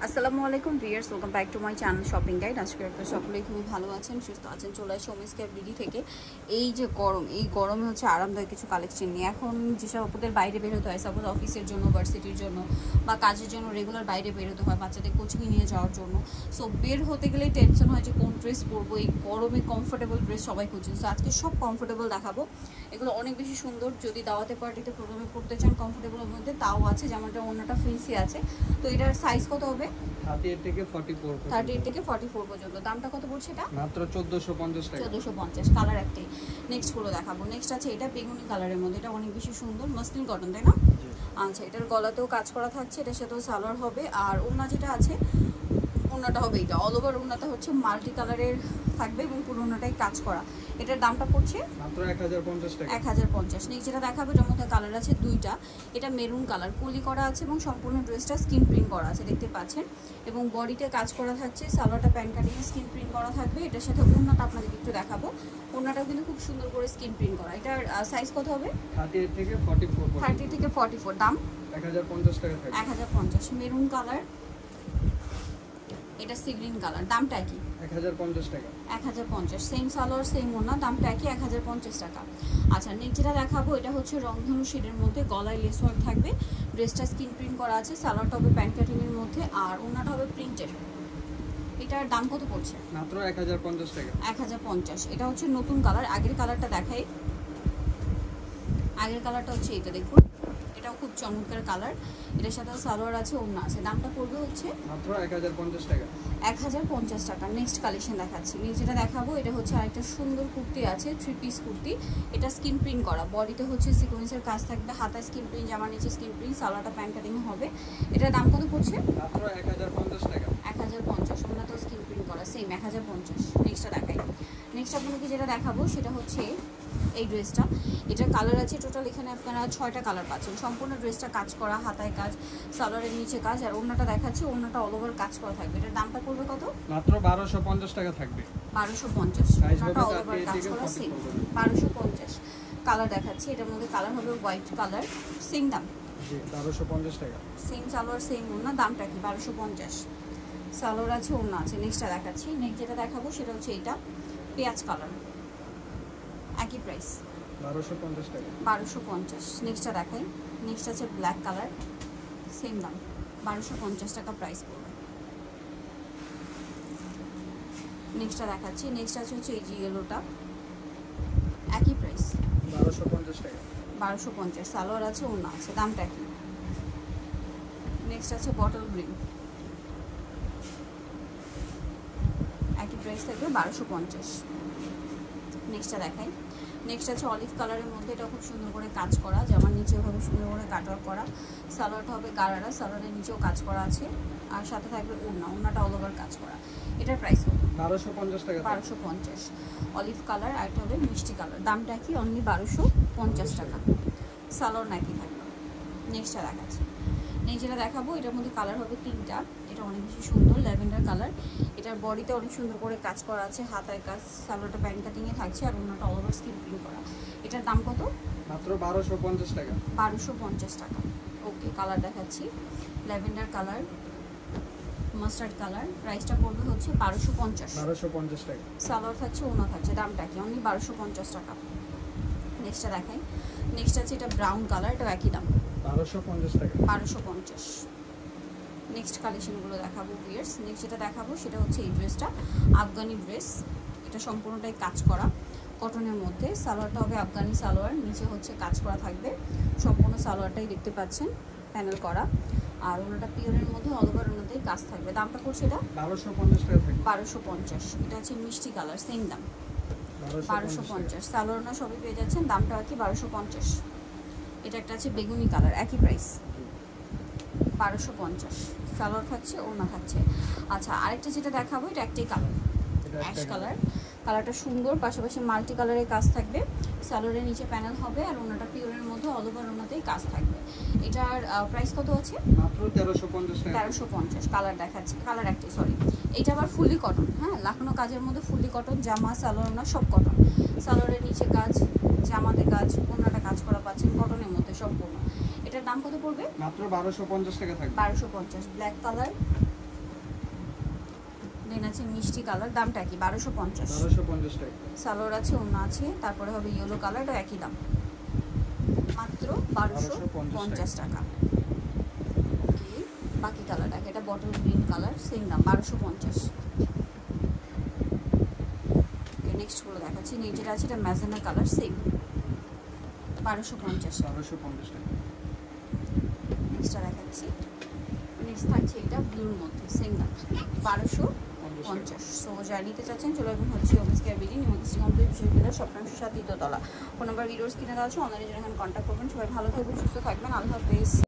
আসসালামু আলাইকুম viewers, welcome back to my channel shopping guide. আজকে আপনারা সকলেই খুবই ভালো আছেন, সুস্থ আছেন। চলে আসি ওমেন্স কেয়ার বিডি থেকে। এই যে গরম, এই গরমে হচ্ছে আরামদায়ক কিছু কালেকশন নিয়ে এখন যেসব আপনাদের বাইরে বের হতে হয়, সাপোজ অফিসের জন্য, ভার্সিটির জন্য বা কাজের জন্য রেগুলার বাইরে বের হতে হয়, বাচ্চাদের কোচিংয়ে নিয়ে যাওয়ার জন্য। সো বের হতে গেলেই টেনশন হয় যে কোন ড্রেস পরবো। এই গরমে কমফোর্টেবল ড্রেস সবাই খুঁজছেন। সো আজকে সব কমফোর্টেবল দেখাবো। এগুলো অনেক বেশি সুন্দর। যদি দাওয়াতে পার্টিতে প্রোগ্রামে পড়তে চান কমফোর্টেবলের মধ্যে, তাও আছে। যেমনটা অন্যটা ফেন্সি আছে। তো এটার সাইজ কত হবে? 38 থেকে 44 পর্যন্ত। দামটা কত পড়ছে এটা? মাত্র 1450 টাকা। 1450। কালার একটাই। নেক্সট গুলো দেখাবো। নেক্সট আছে এটা বেগুনি কালারের মধ্যে। এটা অনেক বেশি সুন্দর, মসলিন কটন, তাই না? আচ্ছা, এটার গলাতেও কাজ করা থাকছে, এটার সাথেও সালোয়ার হবে। আর ওড়না যেটা আছে, ওড়নাটা হবে এটা অল ওভার। ওড়নাটা হচ্ছে মাল্টি কালারের থাকবে এবং পুরো ওড়নাটাই কাজ করা। এটার দামটা পড়ছে মাত্র 1050 টাকা। 1050। নেক্সট যেটা দেখাবো, এটার মধ্যে কালার আছে দুইটা। এটা মেরুন কালার, কলি করা আছে এবং সম্পূর্ণ ড্রেসটা স্কিন প্রিন্ট করা আছে, দেখতে পাচ্ছেন। এবং বডিতে কাজ করা থাকছে, সালোয়ারটা প্যান্ট কাটিং স্কিন প্রিন্ট করা থাকবে। এটার সাথে ওড়নাটা আপনাদেরকে একটু দেখাবো। ওড়নাটাও কিন্তু খুব সুন্দর করে স্কিন প্রিন্ট করা। এটার সাইজ কত হবে? 38 থেকে 44। 30 থেকে 44। দাম 1050 টাকা থাকবে। 1050। মেরুন কালার, এটা সি গ্রিন কালার। দামটা কি? 1050 টাকা। 1050। সেম সালোয়ার সেম ওড়না, দামটা কি? 1050 টাকা। আচ্ছা, নেক্সট যেটা দেখাবো, এটা হচ্ছে রংধনু শেডের মধ্যে, গলায় লেস ওয়ার্ক থাকবে, ড্রেসটা স্কিন প্রিন্ট করা আছে, সালোয়ারটা হবে প্যান্ট কাটিংয়ের মধ্যে আর ওড়নাটা হবে প্রিন্টের। এটার দাম কত পড়ছে? মাত্র 1050 টাকা। 1050। এটা হচ্ছে নতুন কালার। আগের কালারটা দেখাই। আগের কালারটা হচ্ছে এটা, দেখুন। এটাও খুব চমৎকার কালার। এটার সাথে সালোয়ার আছে, ওড়না আছে। দামটা পড়বে হচ্ছে মাত্র 1050 টাকা। 1050 টাকা। নেক্সট কালেকশন দেখাচ্ছি। নেক্সট যেটা দেখাবো, এটা হচ্ছে আরেকটা সুন্দর কুর্তি আছে, 3 পিস কুর্তি। এটা স্কিন প্রিন্ট করা, বডিতে হচ্ছে সিকোয়েন্সের কাজ থাকবে, হাতায় স্কিন প্রিন্ট, জামার নিচে স্কিন প্রিন্ট, সালোয়ারটা প্যান্ট কাটিং হবে। এটার দাম কত পড়ছে? মাত্র 1050 টাকা। 1050। ওটা তো স্কিন প্রিন্ট করা, সেম 1050। নেক্সটটা দেখাই। নেক্সট আপনাকে যেটা দেখাবো সেটা হচ্ছে এই ড্রেসটা। এটার কালার আছে টোটাল, এখানে আপনারা 6টা কালার পাচ্ছেন। সম্পূর্ণ ড্রেসটা কাজ করা, হাতায় কাজ, সালোয়ারের নিচে কাজ। আর ওড়নাটা দেখাচ্ছি, ওড়নাটা অল ওভার কাজ করা থাকবে। এটার দামটা পড়বে কত? মাত্র 1250 টাকা থাকবে। 1250। ওড়নাটা অল ওভার কাজ করা, সেম 1250। কালার দেখাচ্ছি, এটার মধ্যে কালার হবে হোয়াইট কালার, সেম দাম। জি, 1250 টাকা। সেম সালোয়ার সেম ওড়না, দামটা কি? 1250। সালোয়ার আছে, ওড়না আছে। নেক্সটটা দেখাচ্ছি। নেক্সট যেটা দেখাবো সেটা হচ্ছে এটা, পেঁয়াজ কালার, একই প্রাইস 1250 টাকা। 1250। নেক্সটটা দেখাই। নেক্সট আছে ব্ল্যাক কালার, সেম দাম 1250 টাকা প্রাইস পড়বে। নেক্সটটা দেখাচ্ছি। নেক্সট আছে হচ্ছে এই যে ইয়েলোটা, একই প্রাইস 1250 টাকা। 1250। সালোয়ার আছে, ওড়না আছে। দামটা কি? নেক্সট আছে বটল গ্রিন, একই প্রাইস থাকবে 1250। নেক্সটটা দেখাই। নেক্সট আছে অলিভ কালারের মধ্যে, এটা খুব সুন্দর করে কাজ করা, জামার নিচে হবে সুন্দর করে কাটওয়ার্ক করা, সালোয়ারটা হবে গারারা, সালোয়ারের নিচেও কাজ করা আছে, আর সাথে থাকবে ওড়না, ওড়নাটা অল ওভার কাজ করা। এটার প্রাইস হবে 1250 টাকা। 1250। অলিভ কালার, আর একটা হবে মিষ্টি কালার। দামটা কি? অনলি 1250 টাকা। সালোয়ার নাকি থাকবে। নেক্সটটা দেখাচ্ছি। নেক্সট যেটা দেখাবো, এটার মধ্যে কালার হবে 3টা। এটা অনেক বেশি সুন্দর, ল্যাভেন্ডার কালার। এটার বডিতে অনেক সুন্দর করে কাজ করা আছে, হাতায় কাজ, সালোয়ারটা প্যান্ট কাটিংয়ে থাকছে, আর ওড়নাটা অল ওভার স্কিন প্রিন্ট করা। এটার দাম কত? মাত্র 1250 টাকা। 1250 টাকা। ওকে, কালার দেখাচ্ছি। Lavender colour, mustard colour. প্রাইসটা পড়বে হচ্ছে 1250 টাকা। সালোয়ার থাকছে, ওড়না থাকছে। দামটা কি? অনলি 1250 টাকা। নেক্সটটা দেখাই। নেক্সট আছে এটা ব্রাউন কালার, এটা একই দাম 1250 টাকা। 1250। নেক্সট কালেকশনগুলো দেখাবো ভিউয়ার্স। নেক্সট যেটা দেখাবো সেটা হচ্ছে এই ড্রেসটা, আফগানি ড্রেস। এটা সম্পূর্ণটাই কাজ করা কটনের মধ্যে। সালোয়ারটা হবে আফগানি সালোয়ার, নিচে হচ্ছে কাজ করা থাকবে। সম্পূর্ণ সালোয়ারটাই দেখতে পাচ্ছেন প্যানেল করা, আর ওনাটা পিওরের মধ্যে অল ওভার ওনাতেই কাজ থাকবে। দামটা পড়ছে এটা 1250 টাকা থাকবে। 1250। এটা হচ্ছে মিষ্টি কালার, সেম দাম 1250। সালোয়ার না সবই পেয়ে যাচ্ছেন। দামটা কি? 1250। এটা একটা আছে বেগুনি কালার, একই প্রাইস 1250। সালোয়ার থাকছে, ওড়না থাকছে। আচ্ছা, আরেকটা যেটা দেখাবো, এটা একটাই কালার, অ্যাশ কালার। কালারটা সুন্দর, পাশাপাশি মাল্টি কালারের কাজ থাকবে, সালোয়ারের নিচে প্যানেল হবে, আর ওনাটা পিওরের মধ্যে অল ওভার ওনাতেই কাজ থাকবে। এটার প্রাইস কত আছে? মাত্র 1350 টাকা। 1350। কালার দেখাচ্ছি, কালার একটাই, সরি। এটা আবার ফুলি কটন, হ্যাঁ, লাখানো কাজের মধ্যে ফুলি কটন, জামা সালোয়ার না সব কটন। সালোয়ারের নিচে কাজ, জামাতে কাজ, ওনাটা কাজ করা পাচ্ছেন কটনের মধ্যে সম্পূর্ণ। এটার দাম কত পড়বে? মাত্র 1250 টাকা থাকবে। 1250। ব্ল্যাক কালার, দেন আছে মিষ্টি কালার, দামটা কি 1250। 1250 টাকা। সালোয়ার আছে, ওড়না আছে, তারপরে হবে ইয়েলো কালারটা একই দাম, মাত্র 1250 টাকা। ওকে, বাকি কালারটা এটা বটল গ্রিন কালার, সেম দাম 1250। ওকে, নেক্সট গুলো দেখাচ্ছি। যেটা আছে এটা ম্যাজেন্টা কালার, সেম 1250। 1250 টাকা। নেক্সটটা দেখাচ্ছি। নেক্সট থাকছে এটা ব্লুর মধ্যে, সেম দাম 1250। সো যারা নিতে চাচ্ছেন চলে আসবেন হচ্ছে women's care BD, news complete বিশ্ববিদ্যালয় সপ্তাংশ 7 দ্বিতীয় তলা। ফোন নাম্বার ভিডিওস কিনে দেওয়া আছে, অনলাইনে যারা এখানে কন্ট্যাক্ট করবেন। সবাই ভালো থাকবেন, সুস্থ থাকবেন, আল্লাহ হাফেজ।